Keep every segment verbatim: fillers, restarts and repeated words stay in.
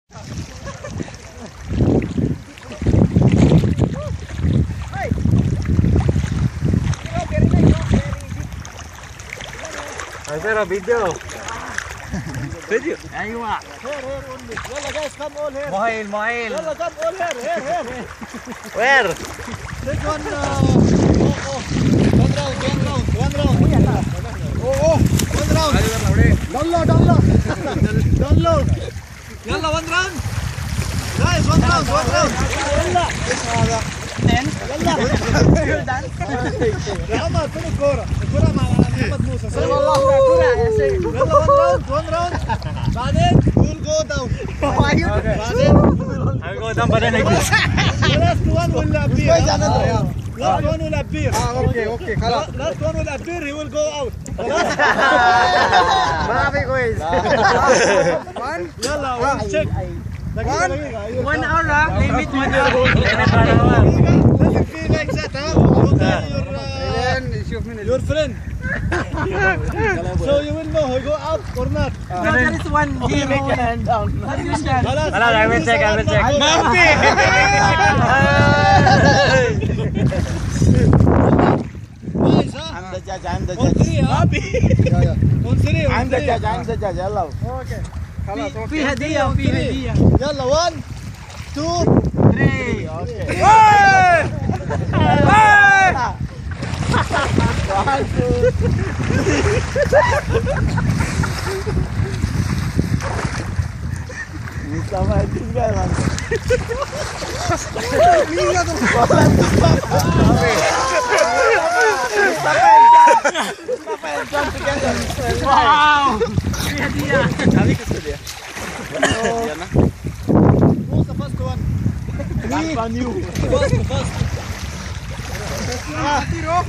Ay, pero video. Video. Ayo ah. Here, here only. Yalla guys, come all here. Mohail, Mohail. Yalla, come all here, here, here. Where? Take one, uh, oh, oh. One round, one round, one round. Oh, oh, one round. Down low, down low. Down low. Yalla, one round. Guys, one round, one round. Yalla. Then, يلا يا عمر فين الكورة؟ الكورة مع محمد موسى صح؟ والله كورة يا سيد. يلا وان راوند وان راوند بعدين you'll go down. بعدين I'll go down بعدين هيك. last one will appear. last one will appear. اه اوكي اوكي خلاص. last one will appear he will go out. ما في كويس. يلا we'll check. دقيقة دقيقة. one hour lang. Limit one hour. لازم في like that ها. نشوف من Your friend. So you will know he go out or not. No, there is one game. Hand down. خلاص. خلاص I will check, I will check. ما في. كويس ها. عند دجاج عند On three ها. On three. on عند three. دجاج عند دجاج يلا. اوكي. خلاص اوكي. في هدية وفي هدية. يلا one two Three. اوكي. Sama tinggal man. Wow. Fi hadiah. Sabi ko sa dia. Yan na. who's the first one? Last one you. First first. Ah, tiro.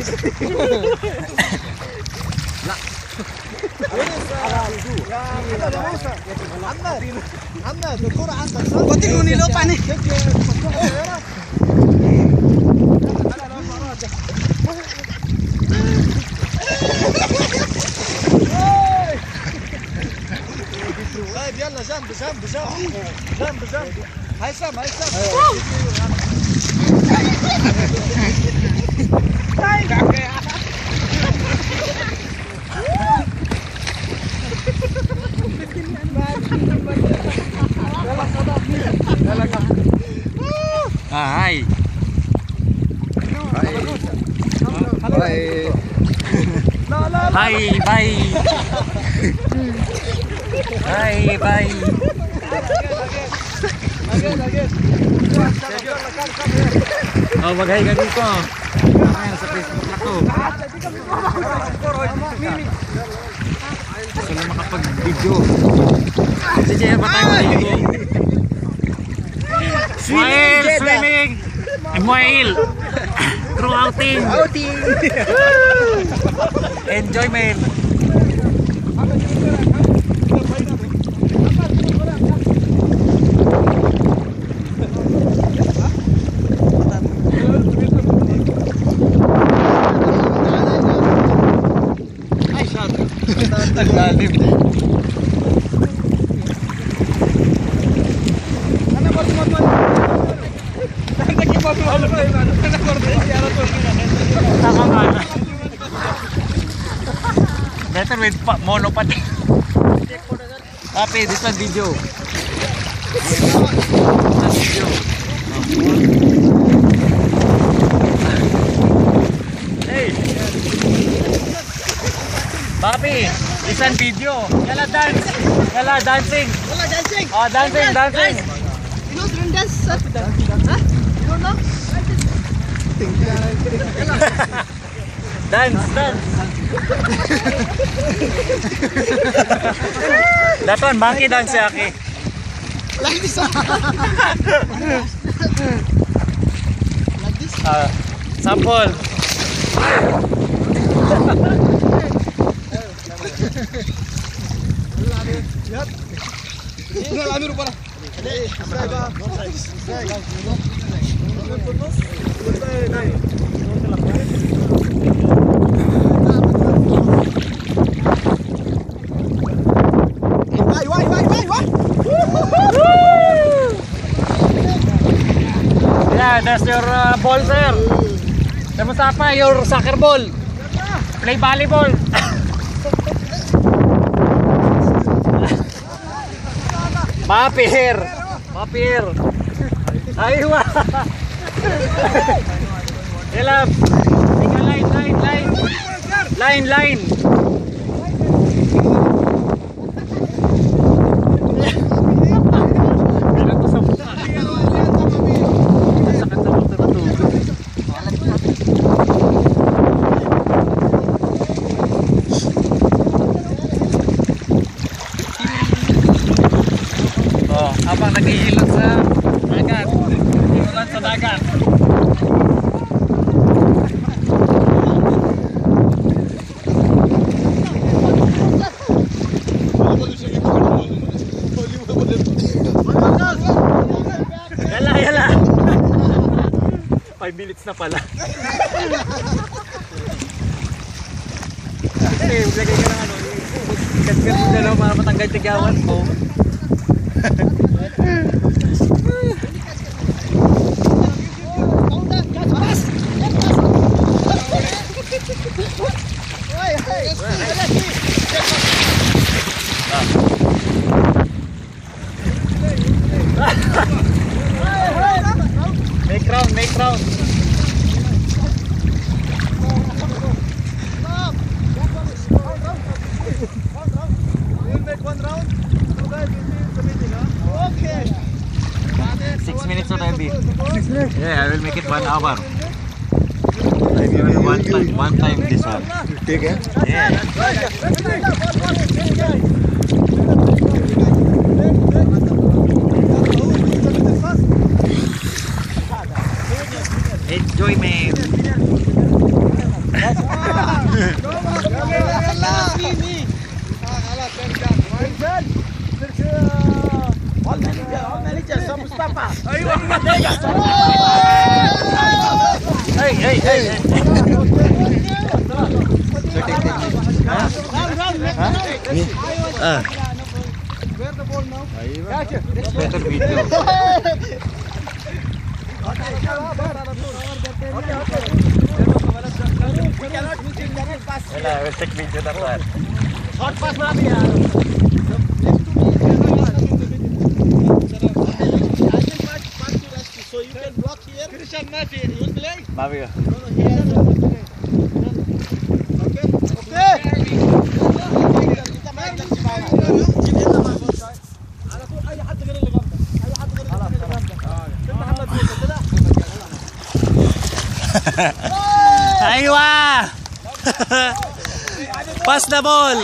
محمد محمد الكرة عندك صح؟ Continue nilo pa ni. طيب يلا جنب جنب جنب جنب جنب هيثم هيثم Ah, hi. Bye. Bye, bye. Bye, bye. again again Oh, mag-hi ka dito. Ayan, sa Facebook na to. Gusto na makapag-video. Sige, ba tayo maligo? Mohail, swimming! Eh, Mohail! Through outing! Outing. Enjoy, man! Lalim. Better with mono pa. Tapi this one video. Video. Hey. Papi, this one video. Yala dance. Yala dancing. Wala dancing. Oh, dancing, dancing. You know drum dance? Huh? You don't know? Dance, dance. That one, monkey dance ya, Aki. Like this. Like this. Uh, sample. Vai, vai, vai, vai, vai. that's your uh, ball, sir. Kamusta pa your soccer ball? Play volleyball. Mapir. Mapir. Aywa. Elab. Ika line, line, line. Line, line. Oh, abang nag-ihilot sa dagat. Ihilot sa dagat. Yala, yala. five minutes na pala. Kasi lagay ka ng ano, kaskas mo dalaw para matanggal tigawan mo. Make round, make round. Six minutes or maybe. Six minutes? Yeah, I will make it one hour. I will one time, one time this one. Take it? Yeah. Enjoy, man. Hey, hey, hey. Ah. Better video. Wala, we'll take video na pa. Hot pass mami ha. So you can block here. Christian Murphy, you will play? Mami ka. Okay. Okay. Aywa! Pass the ball!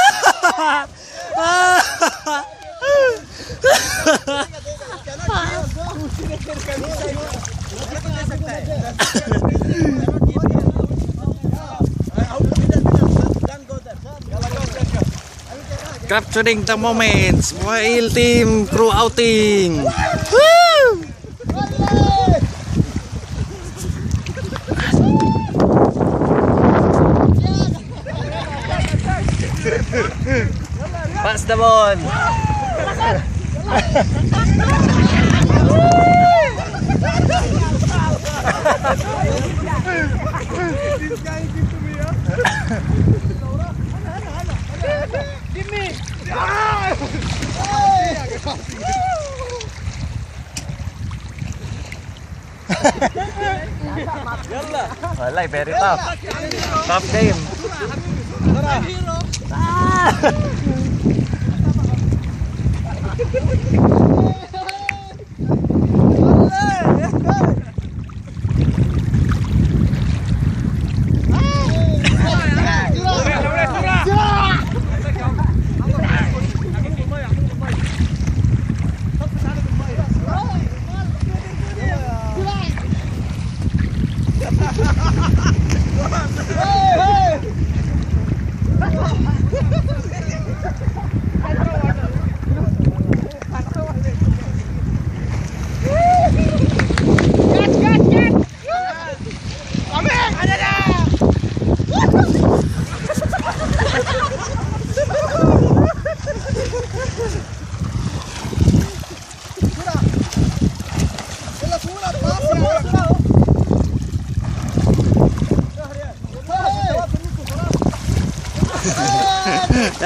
Capturing the moments, Mohail team crew outing. Woo! Pass the ball. This guy give to me, huh? Give me. Wala, very tough. Tough game.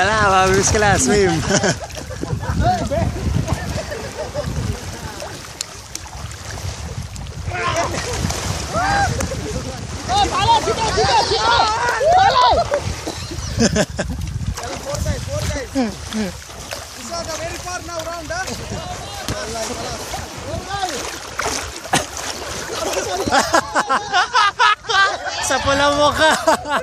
Tala, mabilis ka lang, swim. Oh, pala, sito, sito, sito! Pala! Four guys, four guys. Isa ka very far now round, ha? Walay, wala. Sa pula mo ka.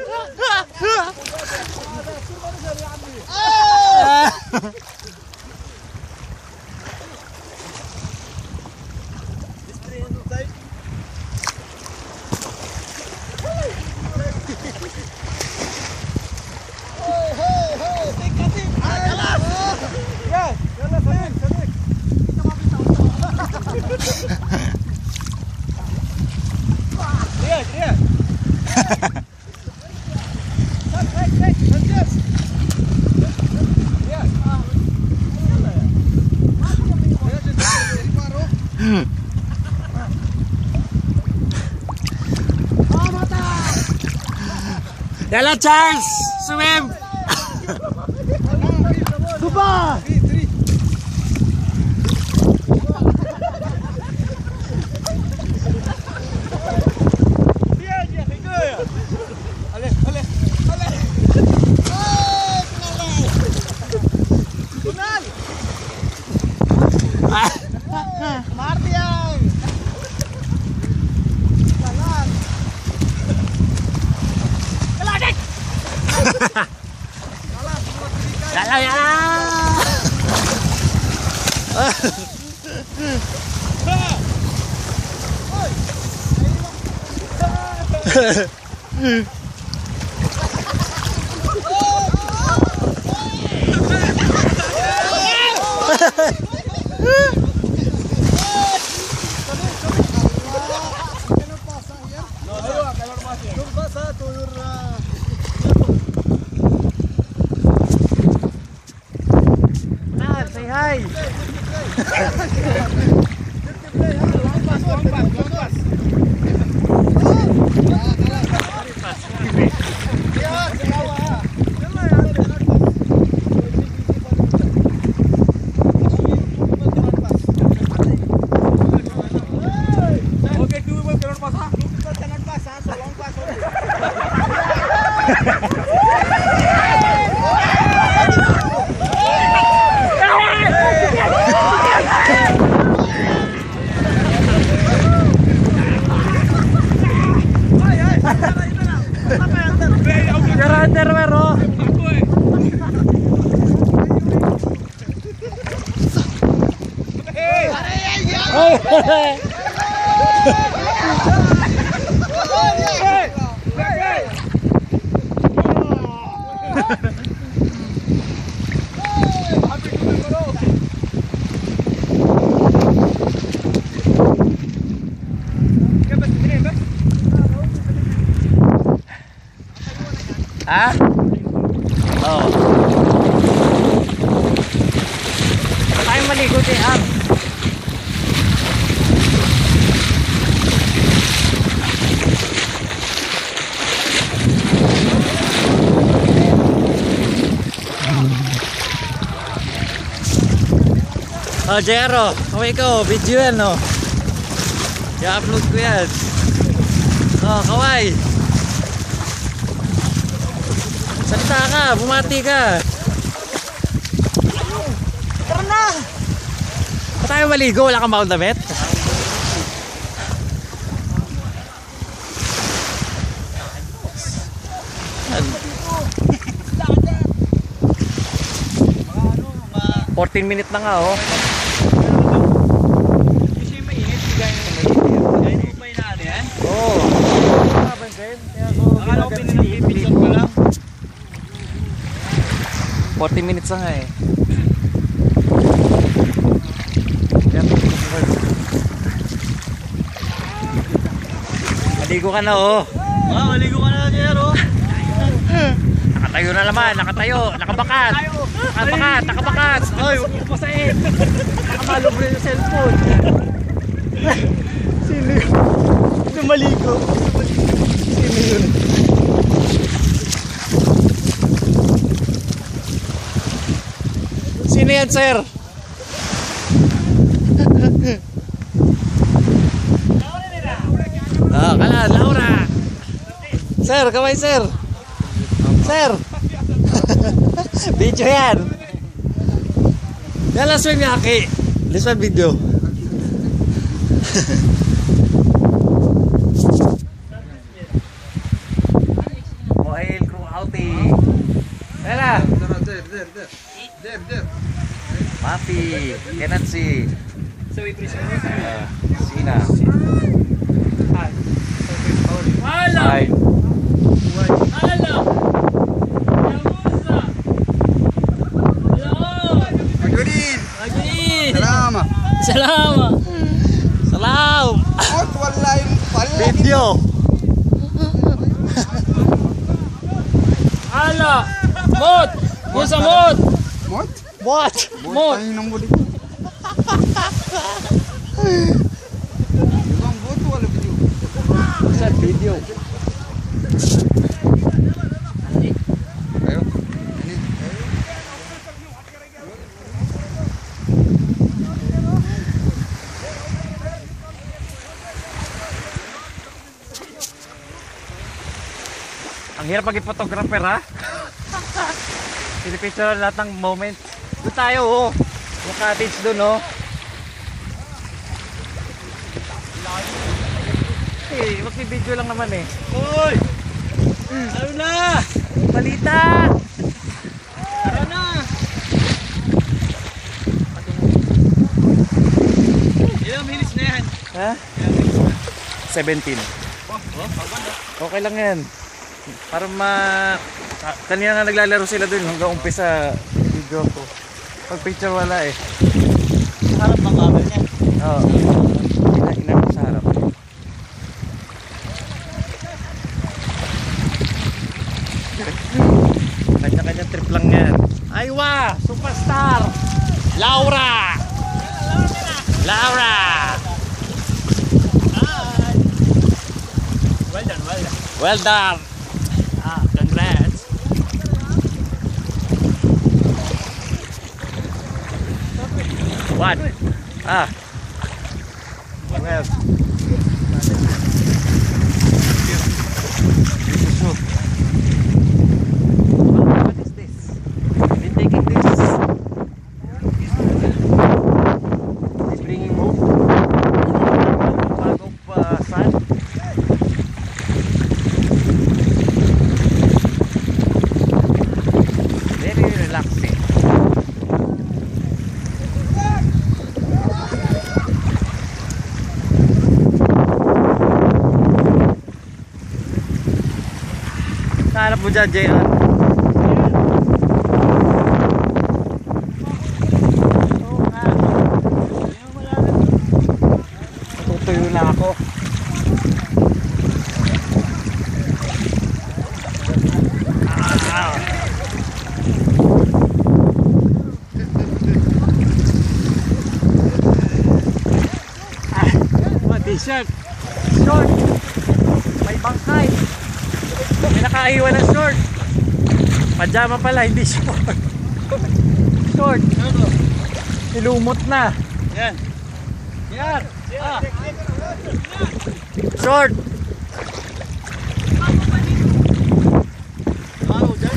Yalla Charles, swim. Supa! Yalla yalla. Say hi. Okay, two people cannot pass, huh? Two people cannot pass, huh? So long pass only. You're underwear, oh. Ha? Oo. Tayo maligo din, ah. Oh, Jero, kaway ko, video yan, no? I-upload ko yan. Oh, kaway. Salita ka, bumati ka. Tara na! Pa tayo maligo, wala kang bakong damit? fourteen minutes na nga, oh. Kasi mainit, gaya mo pa inaan yan? Oo. Akala ko pinipinsan ko lang. forty minutes na nga eh. Maligo ka na, oh. Ah, maligo ka na, Jero. Nakatayo na naman, nakatayo, nakabakat. Nakabakat, nakabakat. Ay, huwag mo pasain. Nakamalog rin yung cellphone. Sino yun? Sino maligo? Sino yun? yan, sir. Ah, kala, Laura. Sir, kamay, sir. Sir. Video yan. Yan lang swim yaki. This one video. Mohail crew outing. Ela. There, there, there. There, there. Mati, cannot see. So we present it. Uh, Sina. Hi. Hala. Hi. Hala. Yamusa. Hello. Majurin. Lagi. Salama. Salama. Salam. Mot wallahi pala. Video. Hala. Mot. Musa mot. Mot? What? Mot. Tayo ng muli. Ibang boto wala video. Saan video? Ayo. Ang hirap maging photographer, ha? Pinipicture lahat ng moment. Doon tayo, oh. Yung cottage doon, oh. Eh, mag-video lang naman, eh. Hoy. Ano na? Balita! Tara na. Ilang minutes na yan? Ha? seventeen. Okay lang yan. Para ma... Ah, kanina nga naglalaro sila dun hanggang umpisa video ko. Pag picture wala eh. Harap ng camera niya. Oo. Ina ina ko sa harap. Kanya-kanya trip lang yan. Aywa! Superstar! Laura! Laura! Well done, well done. Well done! Ah, congrats. What? Ah. Well. What is this? Been taking this. He's bringing home. Bag of uh, sand. Very relaxing. Hanap mo dyan, J R. Tutuyo na ako. Ah. Ah, mga t-shirt, short, may bangkay. May nakaiwan ng short. Pajama pala, hindi short. Short. Ilumot na. Yan. Yan. Ah. Short. Wow, dyan.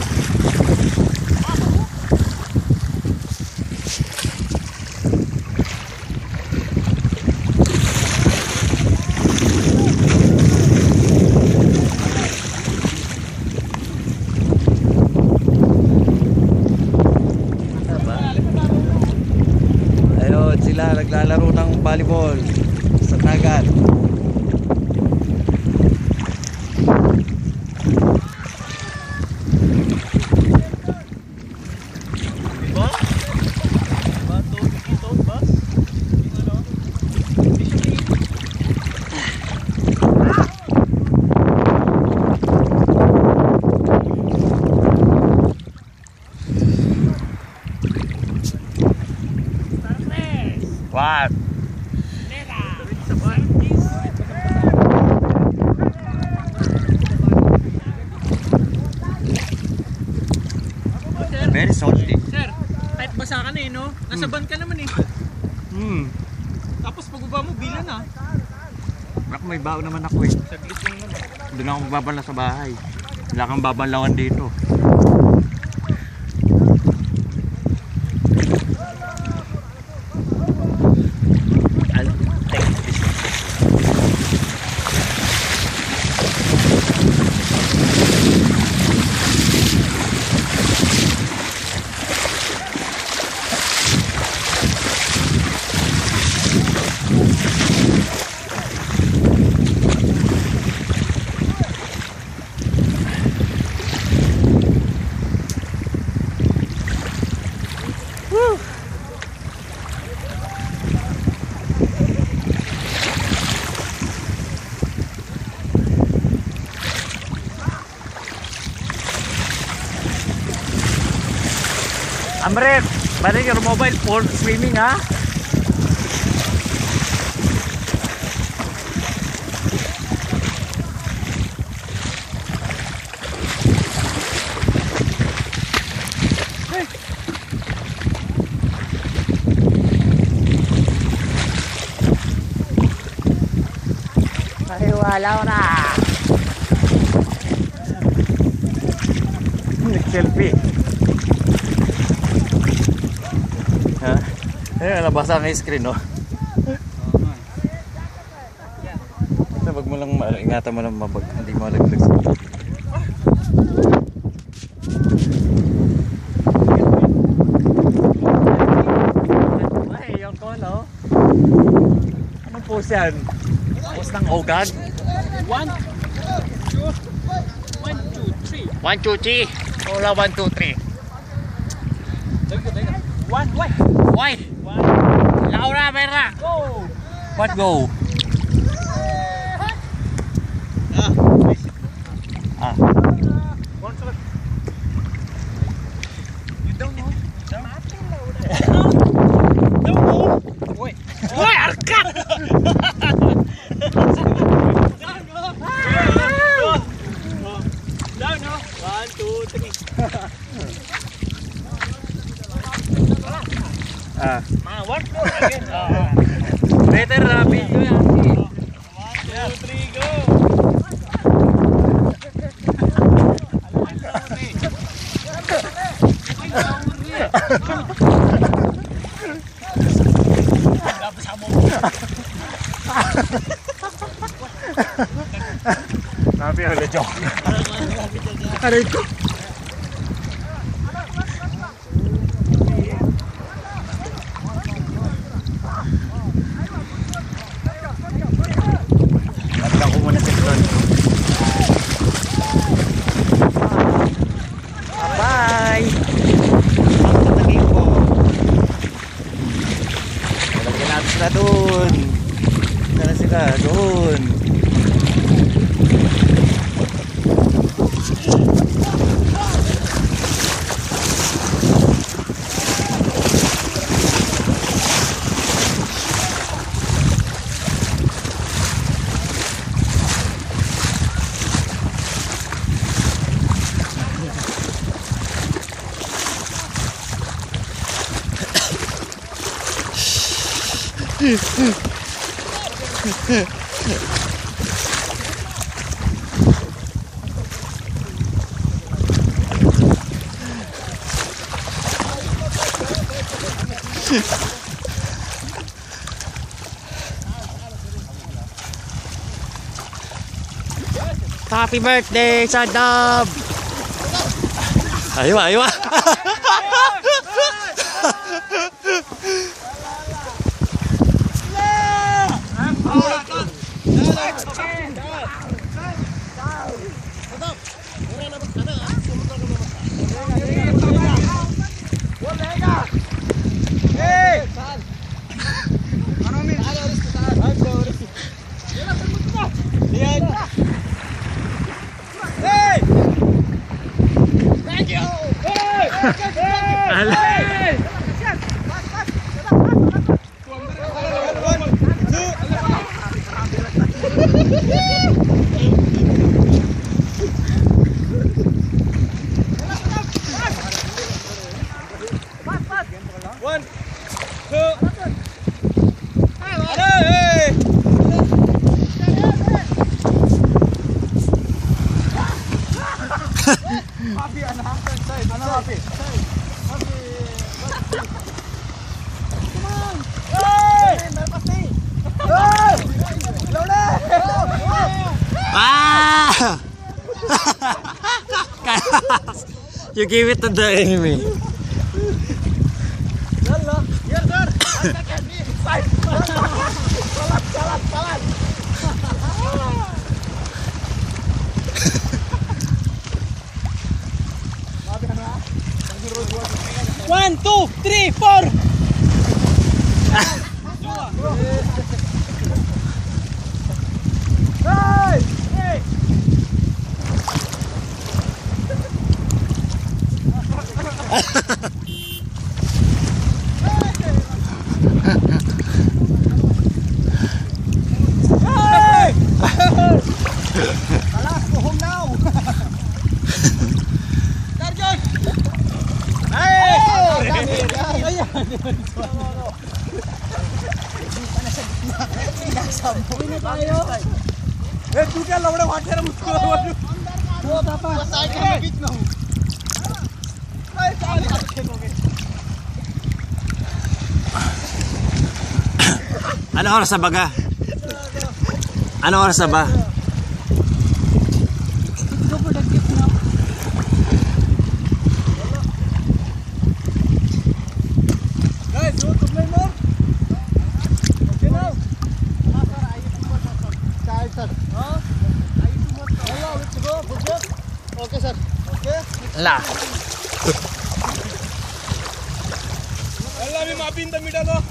Ayun sila naglalaro ng volleyball sa dagat. Diba? Diba? Ito, ito, ba? Ano? What? Sir, Very salty. sir, kahit ba mag-isa ka na eh, no? Nasa van ka naman eh. Hmm. Tapos pagbaba mo, bilan na. Ako may baon naman ako eh. Saglit lang naman. Doon ako magbabanla sa bahay. Wala kang babanlawan dito. I'll take this. Amret, balik your mobile for swimming ha. Ay wala na. Nag-selfie. Ha? Ayun, nabasa ang screen, no? Ito, wag mo lang, ingatan mo lang mabag, hindi mo malaglag sa mga. Ay, yung kono. Anong pose yan? Pose ng ogad? One, two, one, two, three. One, two, three. Hola, one, two, three. One, why? Why? One, Laura, Vera. go! What go? Ah. One, two. You don't know? Don't know? Wait. Why, Arka? Down, no? One, two, three. Ah. Ah, one more again. Ah. Better na video yan. One, two, three, go! Nabi ang lejo. Aray ko. Nabla ko muna sa doon. Bye! Ang tatagin ko. Talagyan natin sila doon. Saan sila? Doon. Happy birthday, Sadab! Aywa, aywa! You give it to the enemy. Yalla, here sir. I can be inside. Salat, salat, salat. One, two, three, four. Hey! Hey! Hey! Alas, go home now. Sergeant! Hey! ए तू क्या लवड़ा वाटेर मुझको वो पापा साइड के बीच में हूं अरे चाल खेलोगे Ano oras na baga? Ano oras na ba? guys you want to play more okay now sir huh I need to more hello let's go good okay sir okay La. Allah me maaf in the middle